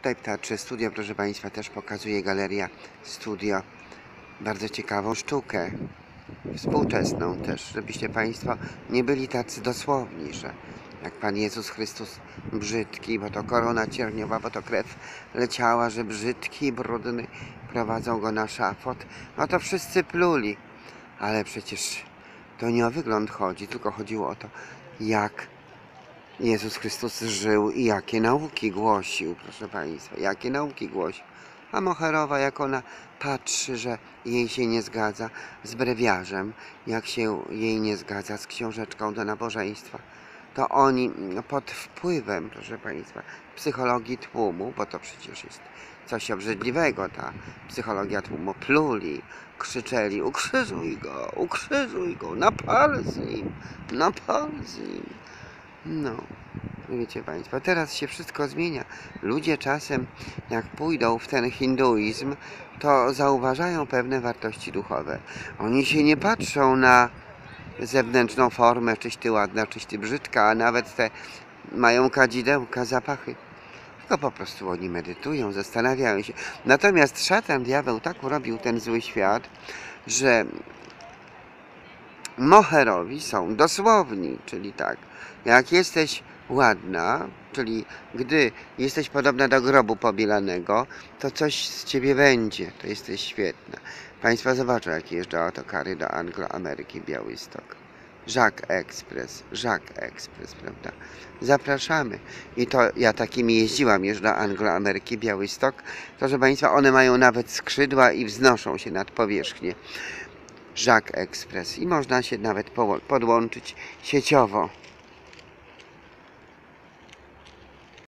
Tutaj w Teatrze Studio, proszę Państwa, też pokazuje Galeria Studio bardzo ciekawą sztukę, współczesną też, żebyście Państwo nie byli tacy dosłowni, że jak Pan Jezus Chrystus brzydki, bo to korona cierniowa, bo to krew leciała, że brzydki i brudny, prowadzą go na szafot, no to wszyscy pluli, ale przecież to nie o wygląd chodzi, tylko chodziło o to, jak Jezus Chrystus żył i jakie nauki głosił, proszę Państwa, jakie nauki głosił. A Moherowa, jak ona patrzy, że jej się nie zgadza z brewiarzem, jak się jej nie zgadza z książeczką do nabożeństwa, to oni pod wpływem, proszę Państwa, psychologii tłumu, bo to przecież jest coś obrzydliwego, ta psychologia tłumu, pluli, krzyczeli: ukrzyżuj go, napal z nim, napal z nim. No, wiecie Państwo, teraz się wszystko zmienia. Ludzie czasem, jak pójdą w ten hinduizm, to zauważają pewne wartości duchowe. Oni się nie patrzą na zewnętrzną formę, czyś ty ładna, czyś ty brzydka, a nawet te mają kadzidełka, zapachy. Tylko po prostu oni medytują, zastanawiają się. Natomiast szatan, diabeł tak urobił ten zły świat, że Moherowi są dosłowni, czyli tak, jak jesteś ładna, czyli gdy jesteś podobna do grobu pobielanego, to coś z ciebie będzie, to jesteś świetna. Państwo zobaczą, jak jeżdżą autokary do Anglo-Ameryki, Białystok. Jacques Express, prawda? Zapraszamy. I to ja takimi jeździłam już do Anglo-Ameryki, Białystok. Proszę Państwa, one mają nawet skrzydła i wznoszą się nad powierzchnię. Jacques Express i można się nawet podłączyć sieciowo.